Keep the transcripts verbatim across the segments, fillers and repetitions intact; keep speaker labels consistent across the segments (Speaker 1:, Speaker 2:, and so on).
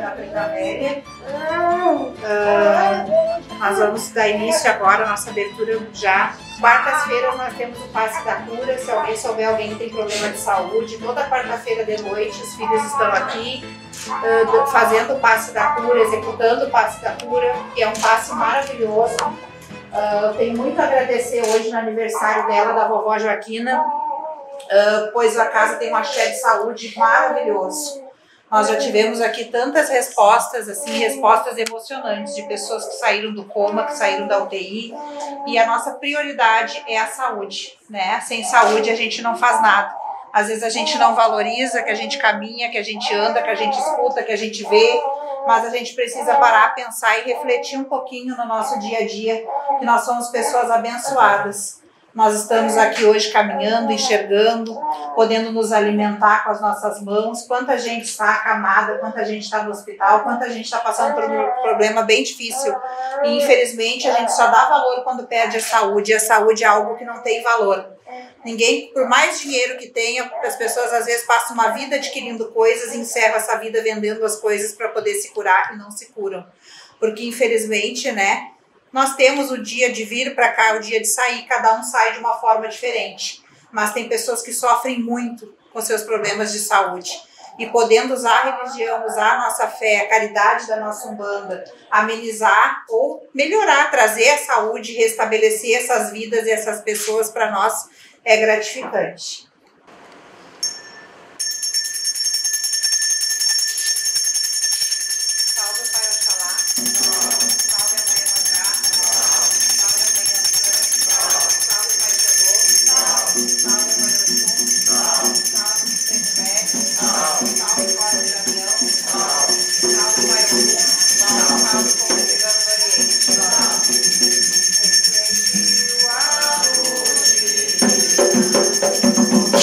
Speaker 1: da Preta Velha. Uh, nós vamos dar início agora à nossa abertura já. Quartas-feiras nós temos o Passe da Cura. Se alguém souber, alguém que tem problema de saúde, toda quarta-feira de noite os filhos estão aqui uh, fazendo o Passe da Cura, executando o Passe da Cura, que é um passe maravilhoso. Uh, tenho muito a agradecer hoje no aniversário dela, da vovó Joaquina, uh, pois a casa tem um axé de saúde maravilhoso. Nós já tivemos aqui tantas respostas, assim, respostas emocionantes de pessoas que saíram do coma, que saíram da U T I, e a nossa prioridade é a saúde, né? Sem saúde a gente não faz nada. Às vezes a gente não valoriza, que a gente caminha, que a gente anda, que a gente escuta, que a gente vê, mas a gente precisa parar, pensar e refletir um pouquinho no nosso dia a dia, que nós somos pessoas abençoadas. Nós estamos aqui hoje caminhando, enxergando, podendo nos alimentar com as nossas mãos. Quanta gente está acamada, quanta gente está no hospital, quanta gente está passando por um problema bem difícil. E infelizmente a gente só dá valor quando perde a saúde. E a saúde é algo que não tem valor. Ninguém, por mais dinheiro que tenha, as pessoas às vezes passam uma vida adquirindo coisas e encerram essa vida vendendo as coisas para poder se curar e não se curam. Porque infelizmente, né? Nós temos o dia de vir para cá, o dia de sair, cada um sai de uma forma diferente. Mas tem pessoas que sofrem muito com seus problemas de saúde. E podendo usar a religião, usar a nossa fé, a caridade da nossa Umbanda, amenizar ou melhorar, trazer a saúde, restabelecer essas vidas e essas pessoas para nós é gratificante.
Speaker 2: Thank you.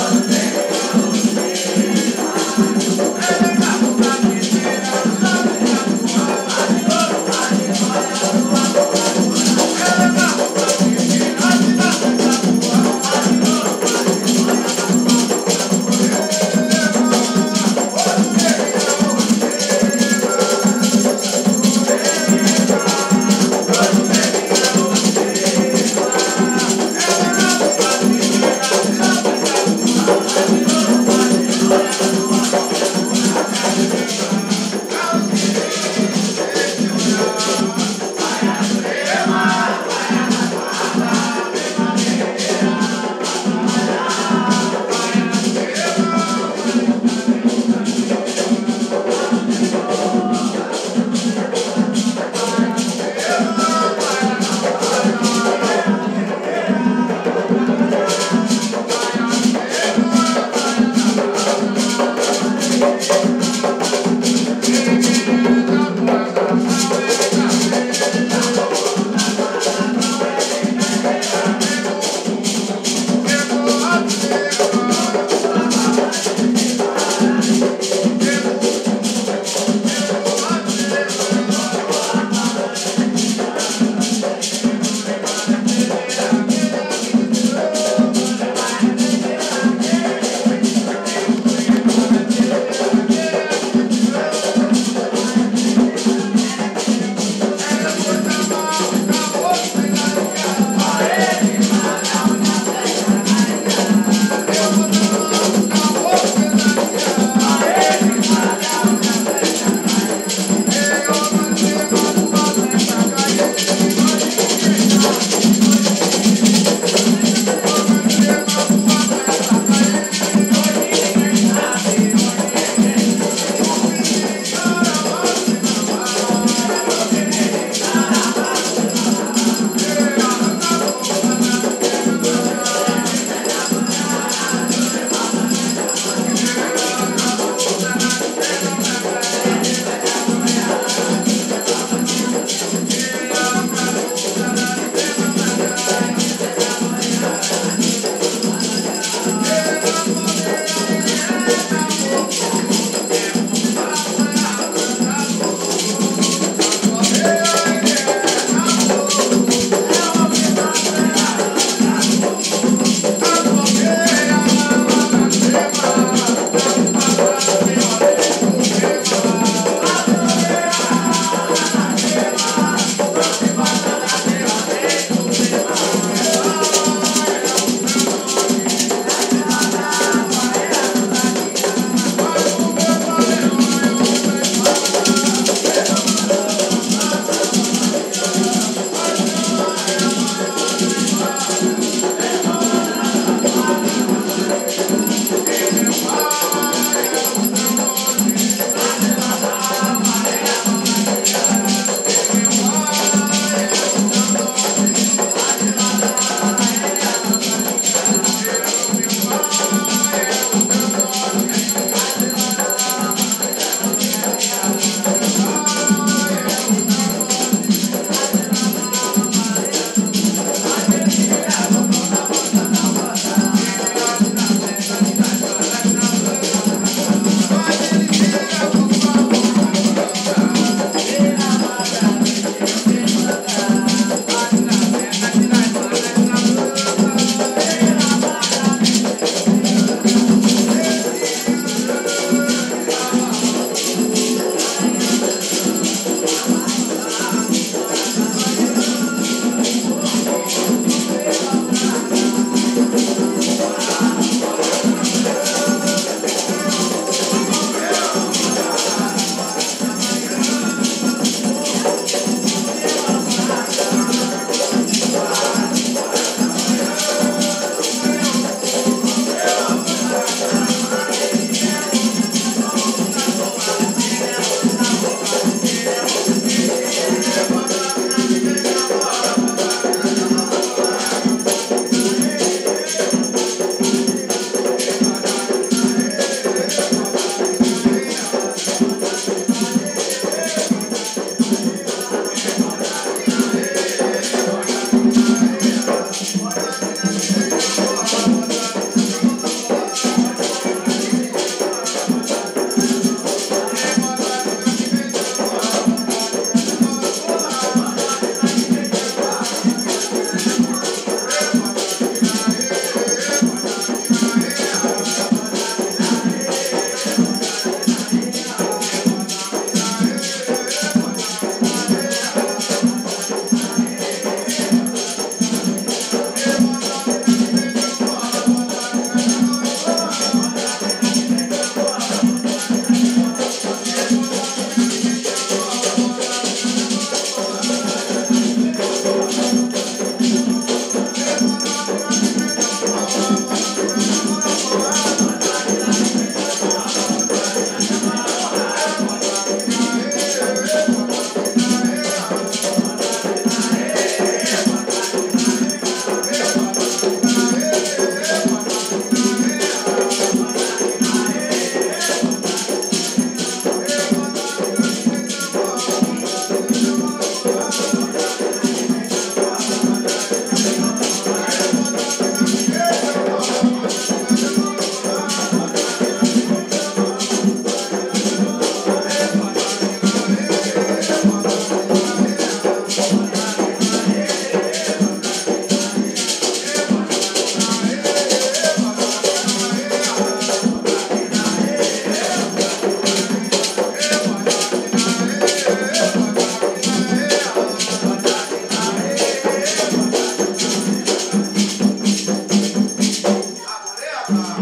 Speaker 2: Thank you.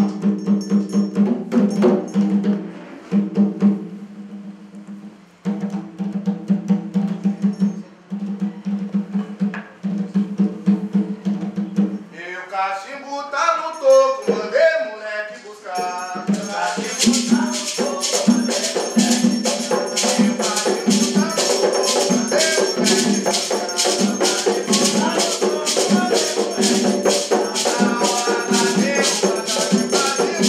Speaker 2: Cachimbo tá no toco, mandei moleque buscar. Meu cachimbo tá no toco, mandei moleque buscar. Meu cachimbo tá no toco, mandei moleque buscar. Meu cachimbo tá no toco, mandei moleque buscar. Na hora da derrubada, meu cachimbo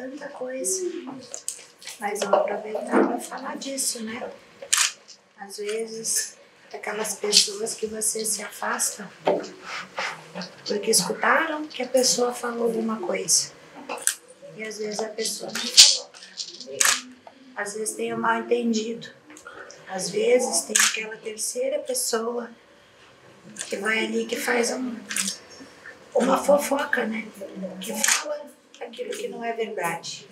Speaker 3: tanta coisa. Mas vou aproveitar para falar disso, né? Às vezes, aquelas pessoas que você se afasta porque escutaram que a pessoa falou alguma coisa. E às vezes a pessoa não falou. Às vezes tem um mal entendido. Às vezes tem aquela terceira pessoa que vai ali, que faz um, uma fofoca, né? Que fala aquilo que não é verdade.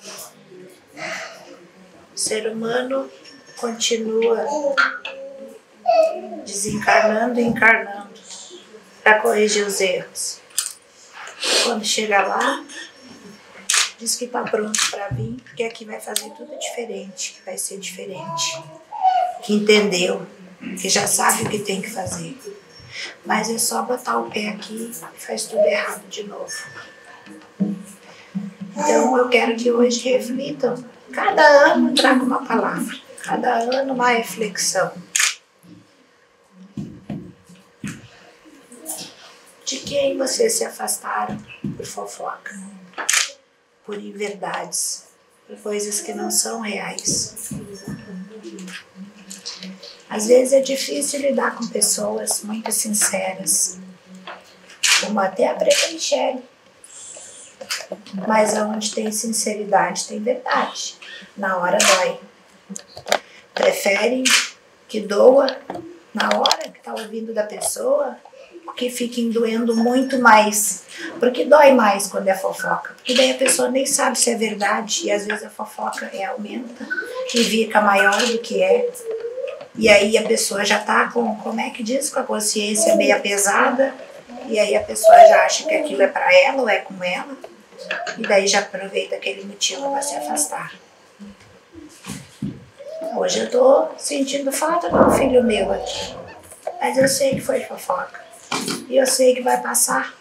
Speaker 3: O ser humano continua desencarnando e encarnando para corrigir os erros. Quando chega lá, diz que está pronto para vir, porque aqui vai fazer tudo diferente, que vai ser diferente. Que entendeu, que já sabe o que tem que fazer. Mas é só botar o pé aqui e faz tudo errado de novo. Então eu quero que hoje reflitam. Cada ano traga uma palavra, cada ano uma reflexão. De quem vocês se afastaram por fofoca, por inverdades, por coisas que não são reais. Às vezes é difícil lidar com pessoas muito sinceras, como até a Preta Michele. Mas onde tem sinceridade tem verdade. Na hora dói. Preferem que doa na hora que está ouvindo da pessoa, que fiquem doendo muito mais. Porque dói mais quando é fofoca. Porque daí a pessoa nem sabe se é verdade. E às vezes a fofoca é, aumenta e fica maior do que é. E aí a pessoa já está com, como é que diz, com a consciência meia pesada. E aí a pessoa já acha que aquilo é para ela ou é com ela. E daí já aproveita aquele motivo para se afastar. Hoje eu estou sentindo falta de um filho meu aqui. Mas eu sei que foi fofoca. E eu sei que vai passar.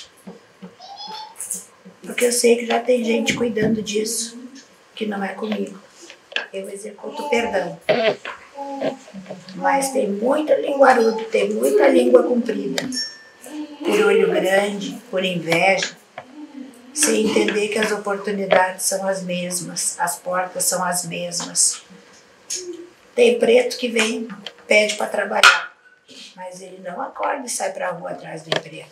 Speaker 3: Porque eu sei que já tem gente cuidando disso, que não é comigo. Eu executo perdão. Mas tem muita linguarudo, tem muita língua comprida. Por olho grande, por inveja. Sem entender que as oportunidades são as mesmas, as portas são as mesmas. Tem preto que vem, pede para trabalhar, mas ele não acorda e sai para a rua atrás do emprego.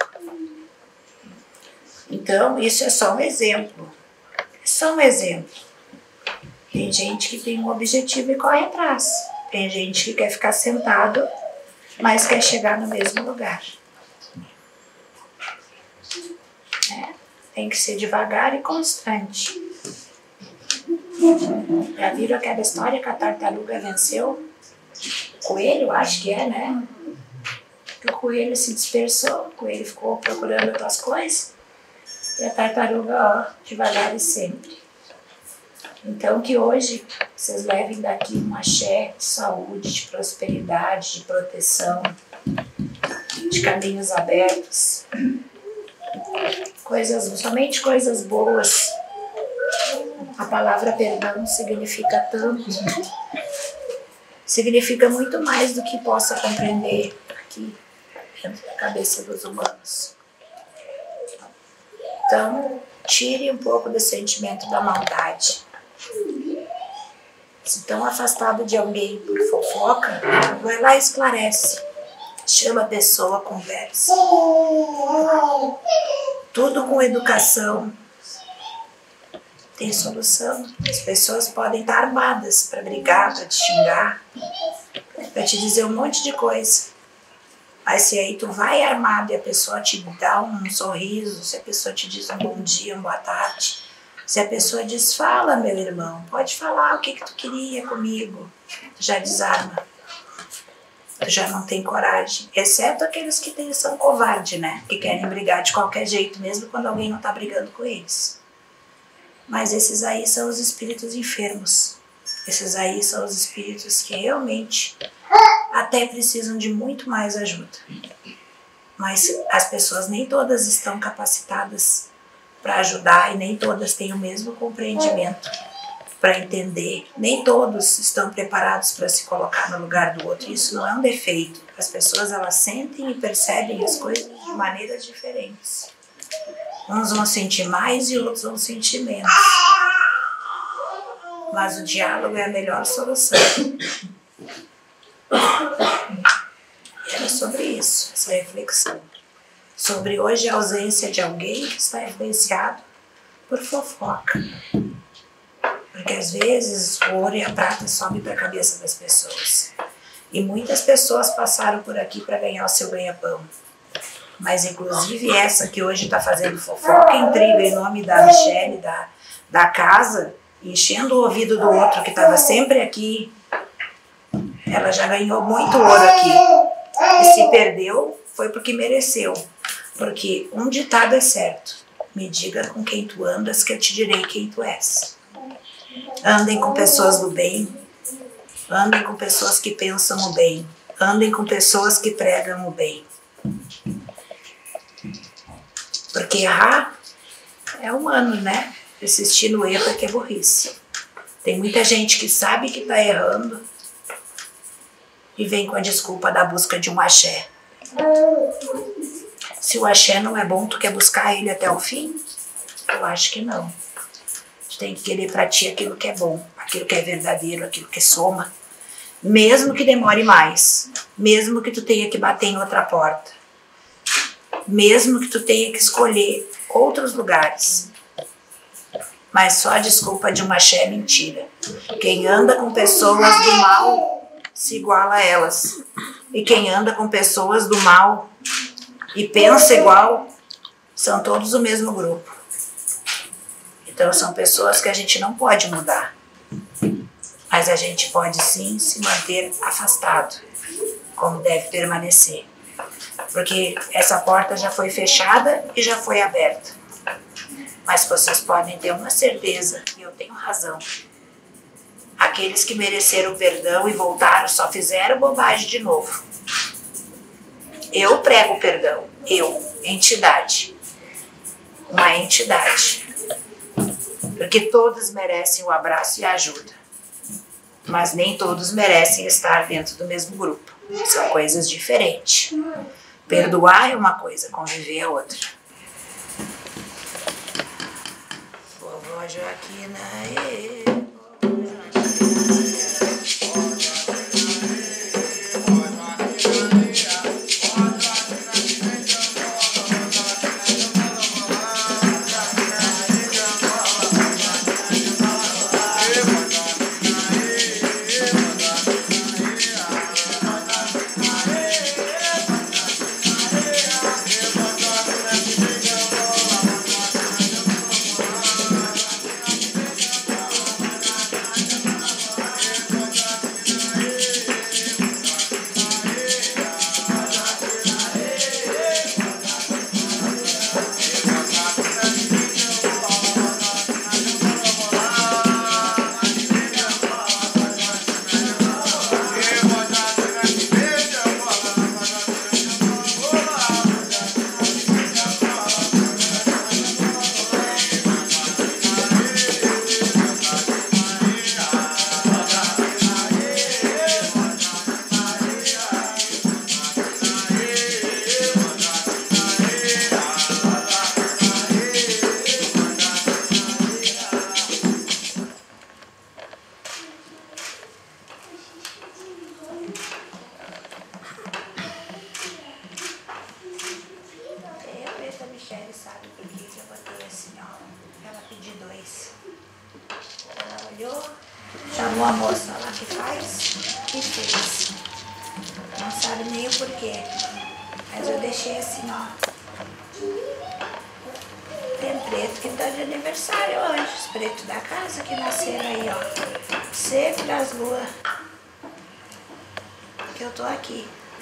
Speaker 3: Então, isso é só um exemplo. É só um exemplo. Tem gente que tem um objetivo e corre atrás. Tem gente que quer ficar sentado, mas quer chegar no mesmo lugar. É, tem que ser devagar e constante. Já viram aquela história que a tartaruga venceu? O coelho, acho que é, né? Que o coelho se dispersou, o coelho ficou procurando outras coisas. E a tartaruga, ó, devagar e sempre. Então que hoje vocês levem daqui um axé de saúde, de prosperidade, de proteção, de caminhos abertos. Coisas, somente coisas boas. A palavra perdão significa tanto. Significa muito mais do que possa compreender aqui dentro da cabeça dos humanos. Então, tire um pouco do sentimento da maldade. Se estão afastado de alguém por fofoca, vai lá e esclarece. Chama a pessoa, conversa. Tudo com educação. Tem solução. As pessoas podem estar armadas para brigar, para te xingar, para te dizer um monte de coisa. Mas se aí tu vai armado e a pessoa te dá um sorriso, se a pessoa te diz um bom dia, uma boa tarde, se a pessoa diz, fala meu irmão, pode falar o que, que tu queria comigo, tu já desarma. Tu já não tem coragem, exceto aqueles que tem, são covardes, né? Que querem brigar de qualquer jeito, mesmo quando alguém não está brigando com eles. Mas esses aí são os espíritos enfermos. Esses aí são os espíritos que realmente até precisam de muito mais ajuda. Mas as pessoas nem todas estão capacitadas para ajudar e nem todas têm o mesmo compreendimento para entender. Nem todos estão preparados para se colocar no lugar do outro. Isso não é um defeito. As pessoas, elas sentem e percebem as coisas de maneiras diferentes. Uns vão sentir mais e outros vão sentir menos. Mas o diálogo é a melhor solução. Era sobre isso, essa reflexão. Sobre hoje a ausência de alguém que está influenciado por fofoca. Porque às vezes o ouro e a prata sobem para a cabeça das pessoas. E muitas pessoas passaram por aqui para ganhar o seu ganha-pão. Mas inclusive essa que hoje está fazendo fofoca, intriga em nome da Michele, da, da casa, enchendo o ouvido do outro que estava sempre aqui, ela já ganhou muito ouro aqui. E se perdeu, foi porque mereceu. Porque um ditado é certo: me diga com quem tu andas que eu te direi quem tu és. Andem com pessoas do bem, andem com pessoas que pensam o bem, andem com pessoas que pregam o bem. Porque errar é humano, né? Persistir no erro é que é burrice. Tem muita gente que sabe que está errando e vem com a desculpa da busca de um axé. Se o axé não é bom, tu quer buscar ele até o fim? Eu acho que não. Tu tem que querer pra ti aquilo que é bom, aquilo que é verdadeiro, aquilo que soma. Mesmo que demore mais, mesmo que tu tenha que bater em outra porta, mesmo que tu tenha que escolher outros lugares. Mas só a desculpa de um axé é mentira. Quem anda com pessoas do mal se iguala a elas. E quem anda com pessoas do mal e pensa igual, são todos o mesmo grupo. Então são pessoas que a gente não pode mudar. Mas a gente pode sim se manter afastado, como deve permanecer. Porque essa porta já foi fechada e já foi aberta. Mas vocês podem ter uma certeza, e eu tenho razão. Aqueles que mereceram perdão e voltaram só fizeram bobagem de novo. Eu prego perdão. Eu, entidade. Uma entidade. Porque todos merecem o abraço e a ajuda. Mas nem todos merecem estar dentro do mesmo grupo. São coisas diferentes. Perdoar é uma coisa, conviver é outra. Vovó Joaquina, ê. Chamou a moça lá que faz e fez. Não sabe nem o porquê. Mas eu deixei assim, ó. Tem preto que tá de aniversário hoje. Os pretos da casa que nasceram aí, ó. Sempre das luas. Que eu tô aqui.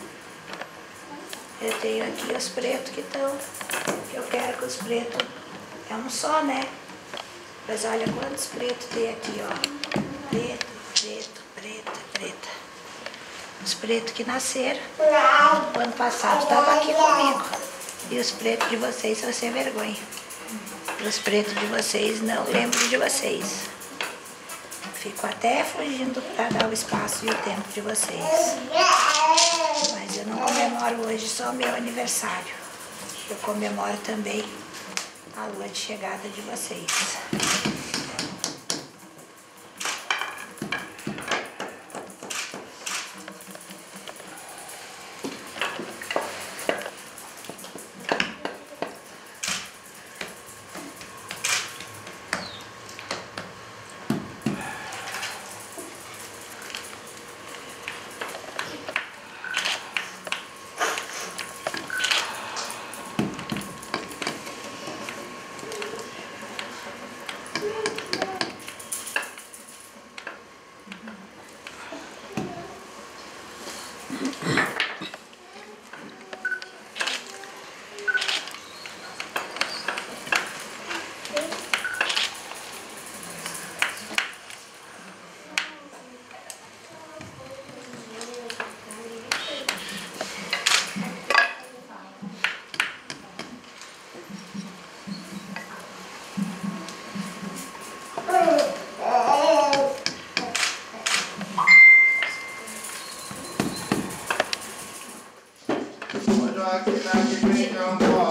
Speaker 3: Eu tenho aqui os pretos que estão. Eu quero que os pretos. É um só, né? Mas olha quantos pretos tem aqui, ó. Preto, preto, preta, preta. Os pretos que nasceram. O ano passado estavam aqui comigo. E os pretos de vocês são sem vergonha. Os pretos de vocês não lembro de vocês. Fico até fugindo para dar o espaço e o tempo de vocês. Mas eu não comemoro hoje só o meu aniversário. Eu comemoro também a lua de chegada de vocês.
Speaker 2: Aqui na que vem